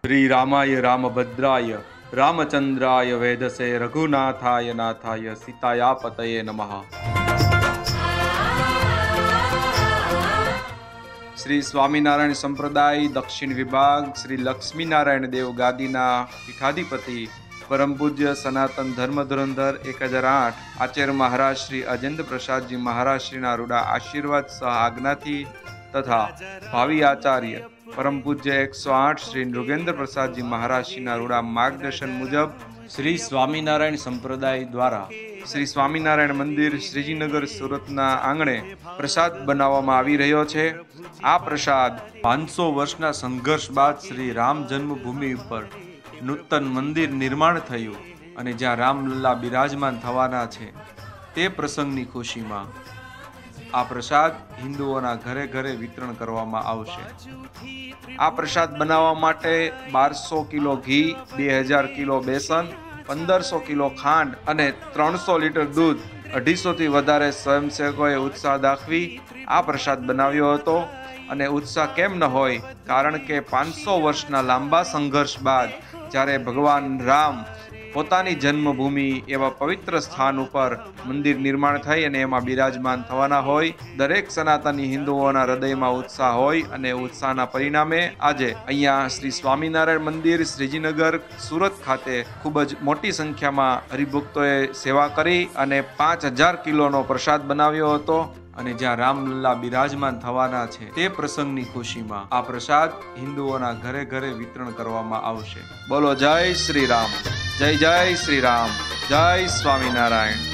श्री रामाय रामभद्राय रामचंद्राय वेदसे रघुनाथाय नाथाय सीतायापतये नमः। श्री स्वामीनारायण संप्रदाय दक्षिण विभाग श्री लक्ष्मीनारायण देव गादीना पीठाधिपति परम पूज्य सनातन धर्म धुरंधर 1008 आचार्य महाराज श्री अजेंद्र प्रसाद जी महाराज श्रीना रूड़ा आशीर्वाद सह आज्ञाथी तथा भावी आचार्य परम पूज्य 108 श्री नृगेंद्र प्रसाद जी महाराज श्रीना रूड़ा मार्गदर्शन मुजब श्री स्वामीनारायण संप्रदाय द्वारा श्री स्वामीनारायण मंदिर श्रीजीनगर सूरतना आंगणे प्रसाद बनाववामां आवी रह्यो छे। आ प्रसाद 500 वर्षना संघर्ष बाद श्री राम जन्मभूमि पर नूतन मंदिर निर्माण थयुं अने ज्यां रामलल्ला बिराजमान थवाना छे ते प्रसंगनी खुशीमां आ प्रसाद हिंदुओना घरे घरे वितरण करवामां आवशे। आ प्रसाद बनाववा माटे 1200 किलो घी, 2000 किलो बेसन, 1500 किलो खांड अने 300 लीटर दूध 250 थी वधारे स्वयंसेवकोए उत्साह दाखवी आ प्रसाद बनाव्यो हतो। अने उत्साह केम न होय, कारण के 500 वर्षना लांबा संघर्ष बाद ज्यारे भगवान राम पोतानी जन्मभूमि एवा पवित्र स्थान पर मंदिर निर्माण थई अने एमां बिराजमान थवाना होय, दरेक सनातनी हिंदुओना हृदयमां उत्साह होय अने उत्साहना परिणामे आजे अहींया श्री स्वामीनारायण मंदिर श्रीजीनगर सूरत खाते खूब ज मोटी संख्यामां हरिभक्तोए सेवा करी अने 5000 किलोनो प्रसाद बनाव्यो हतो अने ज्यां रामलल्ला बिराजमान थवाना छे ते प्रसंगनी खुशीमां आ प्रसाद हिंदुओना घरे घरे वितरण करवामां आवशे। बोलो जय श्री राम, जय जय श्री राम, जय स्वामीनारायण।